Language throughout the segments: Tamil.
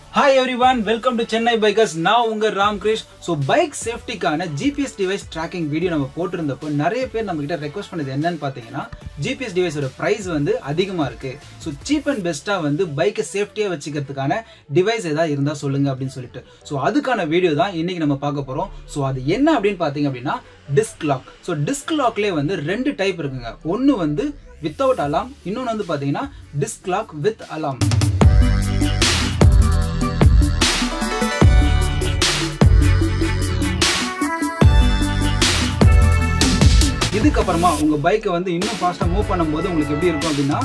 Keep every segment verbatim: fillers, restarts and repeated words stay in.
Hi everyone, welcome to Chennai Bikers. Now unga Ram Krish. So bike safety கான G P S device tracking video நம்ம போட்டுருந்தப்போ நிறைய பேர் நம்ம கிட்ட ரெக்வெஸ்ட் பண்ணது என்னன்னு பாத்தீங்கன்னா G P S device ஓட பிரைஸ் வந்து அதிகமா இருக்கு. So cheap and best-ஆ வந்து பைக்கை சேஃப்டியா வச்சுக்கிறதுக்கான டிவைஸ் ஏதாவது இருந்தா சொல்லுங்க அப்படின்னு சொல்லிட்டு. So அதுக்கான வீடியோ தான் இன்னைக்கு நம்ம பார்க்க போறோம். So அது என்ன அப்படின்னு பாத்தீங்க அப்படின்னா disc lock. So disc lockலயே வந்து ரெண்டு டைப் இருக்குங்க. ஒன்னு வந்து without alarm, இன்னொன்னு வந்து பாத்தீங்கன்னா disc lock with alarm. இதுக்கு அப்புறமா உங்க பைக்கை வந்து இன்னும் ஃபாஸ்டா மூவ் பண்ணும்போது உங்களுக்கு எப்படி இருக்கும் அப்படின்னா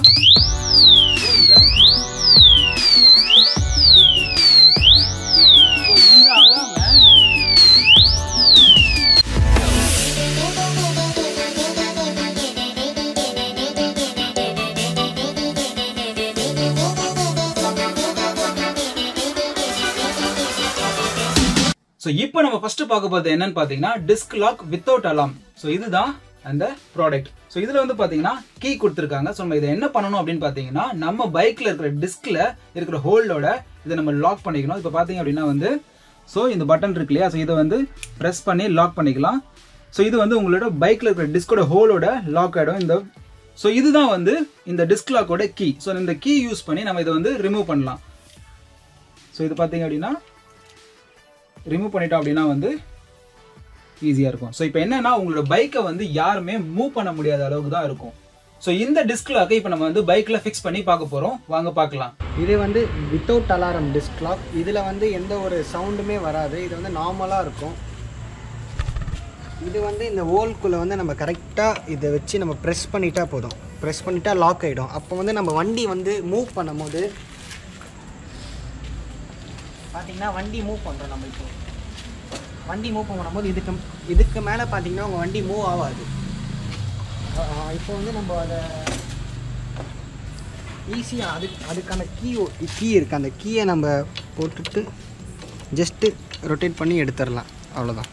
இந்த அலார்ம் சோ இப்போ நம்ம ஃபர்ஸ்ட் பார்க்க போறது என்னன்னு பாத்தீங்கன்னா disc lock without alarm. So இதுதான் அந்த ப்ராடக்ட். ஸோ இதுல வந்து பாத்தீங்கன்னா கீ கொடுத்துருக்காங்க. ஸோ நம்ம இதை என்ன பண்ணணும் அப்படின்னு பாத்தீங்கன்னா நம்ம பைக்ல இருக்கிற டிஸ்க்ல இருக்கிற ஹோல்டோட இதை நம்ம லாக் பண்ணிக்கணும். இப்போ பாத்தீங்க அப்படின்னா வந்து ஸோ இந்த பட்டன் இருக்கு இல்லையா, ஸோ இதை வந்து ப்ரெஸ் பண்ணி லாக் பண்ணிக்கலாம். ஸோ இது வந்து உங்களோட பைக்ல இருக்கிற டிஸ்கோட ஹோலோட லாக் ஆயிடும். இந்த ஸோ இதுதான் வந்து இந்த டிஸ்க் லாக்கோட கீ. ஸோ இந்த கீ யூஸ் பண்ணி நம்ம இதை வந்து ரிமூவ் பண்ணலாம். ஸோ இது பாத்தீங்க அப்படின்னா ரிமூவ் பண்ணிட்டோம் அப்படின்னா வந்து ஈஸியா இருக்கும். ஸோ இப்போ என்னன்னா உங்களோட பைக்கை வந்து யாருமே மூவ் பண்ண முடியாத அளவுக்கு தான் இருக்கும். ஸோ இந்த டிஸ்க் லாக்கை இப்போ நம்ம வந்து பைக்ல ஃபிக்ஸ் பண்ணி பார்க்க போறோம். வாங்க பார்க்கலாம். இது வந்து வித்தவுட் அலாரம் டிஸ்க் லாக். இதில் வந்து எந்த ஒரு சவுண்டுமே வராது. இது வந்து நார்மலாக இருக்கும். இது வந்து இந்த ஹோல்குள்ளே வந்து நம்ம கரெக்டாக இதை வச்சு நம்ம ப்ரெஸ் பண்ணிட்டா போதும். ப்ரெஸ் பண்ணிட்டா லாக் ஆகிடும். அப்போ வந்து நம்ம வண்டி வந்து மூவ் பண்ணும் போது பார்த்தீங்கன்னா வண்டி மூவ் பண்ணுறோம். நம்ம இப்போ வண்டி மூவ் பண்ணும்போது இதுக்கு இதுக்கு மேலே பார்த்தீங்கன்னா உங்கள் வண்டி மூவ் ஆகாது. இப்போ வந்து நம்ம அதை ஈஸியாக அதுக்கு அதுக்கான கீ கீ இருக்குது. அந்த கீயை நம்ம போட்டுட்டு ஜஸ்ட்டு ரொட்டேட் பண்ணி எடுத்துடலாம். அவ்வளோதான்.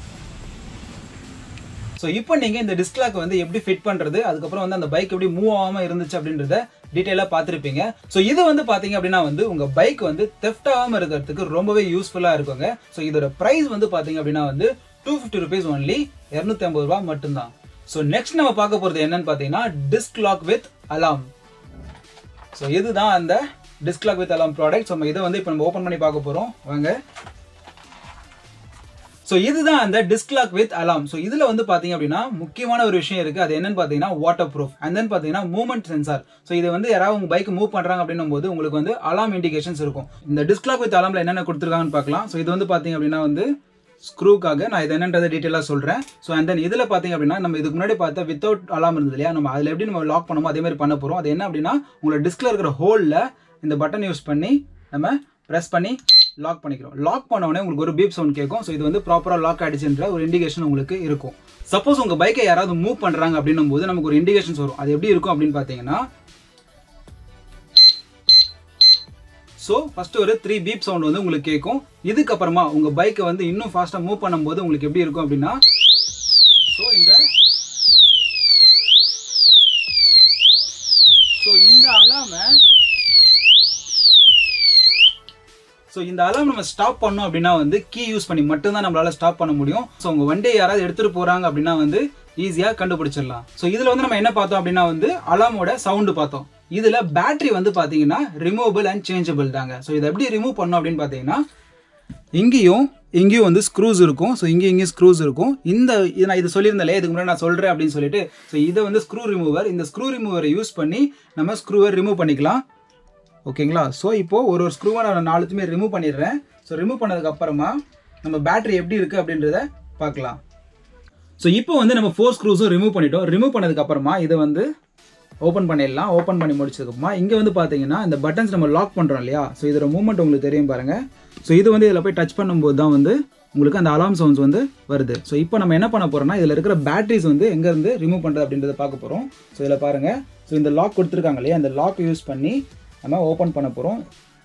ஸோ இப்போ நீங்கள் இந்த டிஸ்க் லாக் வந்து எப்படி ஃபிட் பண்ணுறது, அதுக்கப்புறம் வந்து அந்த பைக் எப்படி மூவ் ஆகாமல் இருந்துச்சு அப்படின்றத டீட்டெயிலாக பார்த்துருப்பீங்க. ஸோ இது வந்து பார்த்தீங்க அப்படின்னா வந்து உங்கள் பைக் வந்து தெஃப்ட் ஆகாமல் இருக்கிறதுக்கு ரொம்பவே யூஸ்ஃபுல்லாக இருக்குங்க. ஸோ இதோட ப்ரைஸ் வந்து பார்த்தீங்க அப்படின்னா வந்து டூ ஃபிஃப்டி ருபீஸ் ஒன்லி, இரநூத்தி ஐம்பது ரூபா மட்டும்தான். ஸோ நெக்ஸ்ட் நம்ம பார்க்க போகிறது என்னன்னு பார்த்தீங்கன்னா disc lock with alarm. So இதுதான் அந்த disc lock with alarm product. So நம்ம இதை வந்து இப்போ நம்ம ஓப்பன் பண்ணி பார்க்க போகிறோம். வாங்க. ஸோ இதுதான் அந்த disc lock with alarm. So இதுல வந்து பாத்தீங்க அப்படின்னா முக்கியமான ஒரு விஷயம் இருக்கு. அது என்னன்னு பாத்தீங்கன்னா வாட்டர் ப்ரூஃப் அண்ட் தென் பாத்தீங்கன்னா மூவ்மெண்ட் சென்சார். ஸோ இது வந்து யாராவது உங்க பைக் மூவ் பண்றாங்க அப்படின்னும் போது உங்களுக்கு வந்து அலாம் இண்டிகேஷன்ஸ் இருக்கும். இந்த டிஸ்க் லாக் வித் அலாம்ல என்னென்ன கொடுத்துருக்காங்கன்னு பார்க்கலாம். ஸோ இது வந்து பாத்தீங்க அப்படின்னா வந்து ஸ்க்ரூக்காக நான் இது என்னன்றதை டீட்டெயிலாக சொல்றேன். ஸோ அண்ட் தென் இதுல பாத்தீங்க அப்படின்னா நம்ம இதுக்கு முன்னாடி பார்த்தா வித்தவுட் அலாம் இருந்தது இல்லையா, நம்ம அதுல எப்படி நம்ம லாக் பண்ணுமோ அதே மாதிரி பண்ண போறோம். அது என்ன அப்படின்னா உங்களோட டிஸ்க்ல இருக்கிற ஹோல்ல இந்த பட்டன் யூஸ் பண்ணி நம்ம பிரஸ் பண்ணி லாக் பண்ணிக்கிறோம். லாக் பண்ண உடனே உங்களுக்கு ஒரு பீப் சவுண்ட் கேட்கும். ஸோ இது வந்து ப்ராப்பரா லாக் ஆயிடுச்சுன்ற ஒரு இண்டிகேஷன் உங்களுக்கு இருக்கும். சப்போஸ் உங்க பைக்கை யாராவது மூவ் பண்றாங்க அப்படின்னும் போது நமக்கு ஒரு இண்டிகேஷன்ஸ் வரும். அது எப்படி இருக்கும் அப்படின்னு பாத்தீங்கன்னா ஸோ ஃபர்ஸ்ட் ஒரு த்ரீ பீப் சவுண்ட் வந்து உங்களுக்கு கேட்கும். இதுக்கப்புறமா உங்க பைக்கை வந்து இன்னும் ஃபாஸ்டா மூவ் பண்ணும்போது உங்களுக்கு எப்படி இருக்கும் அப்படின்னா ஸோ இந்த ஸோ இந்த அலாமை ஸோ இந்த அலாம் நம்ம ஸ்டாப் பண்ணோம் அப்படின்னா வந்து கீ யூஸ் பண்ணி மட்டும்தான் நம்மளால ஸ்டாப் பண்ண முடியும். ஸோ உங்க வண்டியை யாராவது எடுத்துட்டு போறாங்க அப்படின்னா வந்து ஈஸியா கண்டுபிடிச்சிடலாம். ஸோ இதுல வந்து நம்ம என்ன பார்த்தோம் அப்படின்னா வந்து அலாமோட சவுண்டு பார்த்தோம். இதுல பேட்டரி வந்து பாத்தீங்கன்னா ரிமூவபிள் அண்ட் சேஞ்சபிள் தாங்க. ஸோ இதை எப்படி ரிமூவ் பண்ணோம் அப்படின்னு பாத்தீங்கன்னா இங்கேயும் இங்கேயும் வந்து ஸ்க்ரூஸ் இருக்கும். ஸோ இங்கேயும் இங்கேயும் ஸ்க்ரூஸ் இருக்கும். இந்த நான் இது சொல்லியிருந்தாலே இதுக்கு முன்னாடி நான் சொல்றேன் அப்படின்னு சொல்லிட்டு ஸோ இதை வந்து ஸ்க்ரூ ரிமூவர், இந்த ஸ்க்ரூ ரிமூவரை யூஸ் பண்ணி நம்ம ஸ்க்ரூவை ரிமூவ் பண்ணிக்கலாம். ஓகேங்களா. ஸோ இப்போ ஒரு ஒரு ஸ்க்ரூவை நான் நாலுத்துமே ரிமூவ் பண்ணிடுறேன். ஸோ ரிமூவ் பண்ணதுக்கு அப்புறமா நம்ம பேட்டரி எப்படி இருக்கு அப்படின்றத பார்க்கலாம். ஸோ இப்போ வந்து நம்ம ஃபோர் ஸ்க்ரூஸும் ரிமூவ் பண்ணிட்டோம். ரிமூவ் பண்ணதுக்கு அப்புறமா இதை வந்து ஓப்பன் பண்ணிடலாம். ஓப்பன் பண்ணி முடிச்சதுக்கு அப்புறமா இங்கே வந்து பார்த்தீங்கன்னா இந்த பட்டன்ஸ் நம்ம லாக் பண்ணுறோம் இல்லையா, ஸோ இதோட மூவ்மெண்ட் உங்களுக்கு தெரியும் பாருங்க. ஸோ இது வந்து இதில் போய் டச் பண்ணும்போது தான் வந்து உங்களுக்கு அந்த அலாம் சவுண்ட்ஸ் வந்து வருது. ஸோ இப்போ நம்ம என்ன பண்ண போறோம்னா இதில் இருக்கிற பேட்டரிஸ் வந்து எங்கேருந்து ரிமூவ் பண்ணுறது அப்படின்றத பார்க்க போகிறோம். ஸோ இதில் பாருங்க. ஸோ இந்த லாக் கொடுத்துருக்காங்க இல்லையா, அந்த லாக் யூஸ் பண்ணி நம்ம ஓப்பன் பண்ண போறோம்.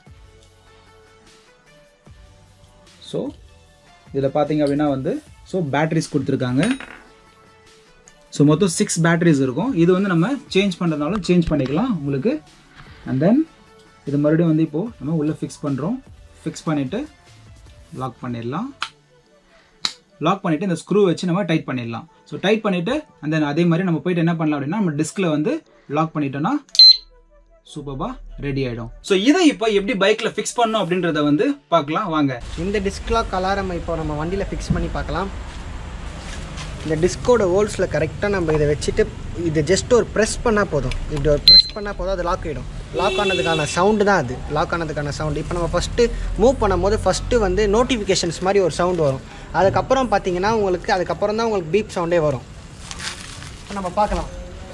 ஸோ இதில் பார்த்தீங்க அப்படின்னா வந்து ஸோ பேட்டரிஸ் கொடுத்துருக்காங்க. ஸோ மொத்தம் சிக்ஸ் பேட்டரிஸ் இருக்கும். இது வந்து நம்ம சேஞ்ச் பண்ணுறதுனாலும் சேஞ்ச் பண்ணிக்கலாம் உங்களுக்கு. அண்ட் தென் இது மறுபடியும் வந்து இப்போது நம்ம உள்ளே ஃபிக்ஸ் பண்ணுறோம். ஃபிக்ஸ் பண்ணிவிட்டு லாக் பண்ணிடலாம். லாக் பண்ணிவிட்டு இந்த ஸ்க்ரூ வச்சு நம்ம டைட் பண்ணிடலாம். ஸோ டைட் பண்ணிவிட்டு அந்த அதே மாதிரி நம்ம போயிட்டு என்ன பண்ணலாம் அப்படின்னா நம்ம டிஸ்கில் வந்து லாக் பண்ணிட்டோம்னா சூப்பராக ரெடி ஆகிடும். ஸோ இதை இப்போ எப்படி பைக்கில் ஃபிக்ஸ் பண்ணணும் அப்படின்றத வந்து பார்க்கலாம் வாங்க. இந்த டிஸ்க் லாக் அலாரம் இப்போ நம்ம வண்டியில் ஃபிக்ஸ் பண்ணி பார்க்கலாம். இந்த டிஸ்கோட ஹோல்ஸில் கரெக்டாக நம்ம இதை வச்சுட்டு இது ஜஸ்ட் ஒரு ப்ரெஸ் பண்ணால் போதும். இப்படி ஒரு ப்ரெஸ் பண்ணால் போதும், அது லாக் ஆகிடும். லாக் ஆனதுக்கான சவுண்டு தான் அது, லாக் ஆனதுக்கான சவுண்டு. இப்போ நம்ம ஃபஸ்ட்டு மூவ் பண்ணும்போது ஃபஸ்ட்டு வந்து நோட்டிஃபிகேஷன்ஸ் மாதிரி ஒரு சவுண்டு வரும். அதுக்கப்புறம் பார்த்தீங்கன்னா உங்களுக்கு அதுக்கப்புறம் தான் உங்களுக்கு பீப் சவுண்டே வரும். இப்போ நம்ம பார்க்கலாம்.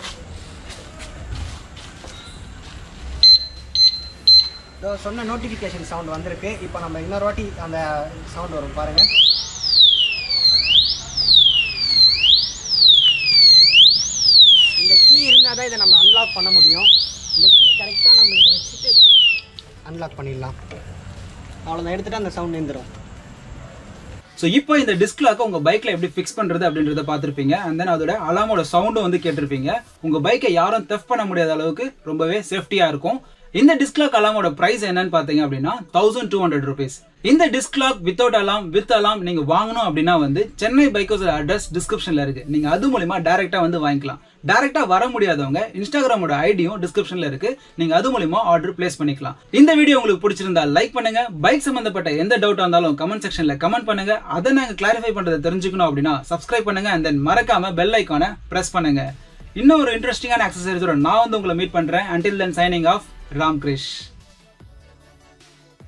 இதோ சொன்ன நோட்டிஃபிகேஷன் சவுண்ட் வந்திருக்கு. இப்போ நம்ம இன்னொரு வாட்டி அந்த சவுண்ட் வரும் பாருங்கள். இந்த கீ இருந்தால் தான் இதை நம்ம அன்லாக் பண்ண முடியும். இந்த கீ கரெக்டாக நம்ம இதை வச்சுட்டு அன்லாக் பண்ணிடலாம். அவ்வளோதான், எடுத்துகிட்டு அந்த சவுண்ட் நின்றுடும். ஸோ இப்போ இந்த டிஸ்க் லாக்கை உங்கள் பைக்கில் எப்படி ஃபிக்ஸ் பண்ணுறது அப்படின்றத பார்த்துருப்பீங்க. அண்ட் தென் அதோட அலாமோட சவுண்டும் வந்து கேட்டிருப்பீங்க. உங்கள் பைக்கை யாரும் தெஃப்ட் பண்ண முடியாத அளவுக்கு ரொம்பவே சேஃப்டியாக இருக்கும். இந்த டிஸ்க் லாக் அலாமோட பிரைஸ் என்னன்னு பாத்தீங்க அப்படின்னா தௌசண்ட் டூ ஹண்ட்ரட் ருபீஸ். இந்த disc lock without alarm with alarm நீங்க வாங்கணும் அப்படின்னா வந்து சென்னை பைக்கர்ஸோட அட்ரஸ் டிஸ்கிரிப்ஷன்ல இருக்கு. நீங்க அது மூலமா டைரக்டா வந்து வாங்கிக்கலாம். டைரக்டா வர முடியாதவங்க இன்ஸ்டாகிராமோட ஐடியும் டிஸ்கிரிப்ஷன்ல இருக்கு. நீங்க அது மூலமா ஆர்டர் பிளேஸ் பண்ணிக்கலாம். இந்த வீடியோ உங்களுக்கு பிடிச்சிருந்தா லைக் பண்ணுங்க. பைக் சம்பந்தப்பட்ட எந்த டவுட் இருந்தாலும் கமெண்ட் செக்ஷன்ல கமெண்ட் பண்ணுங்க. அதை நாங்க கிளாரிஃபை பண்றதை தெரிஞ்சுக்கணும் அப்படின்னா சப்ஸ்கிரைப் பண்ணுங்க. அண்ட் தென் மறக்காம பெல் ஐக்கானை பிரஸ் பண்ணுங்க. இன்னும் ஒரு இன்ட்ரெஸ்டிங்கான ஆக்சசரிஸோட நான் வந்து உங்களை மீட் பண்றேன். until then signing off, Ram Krish.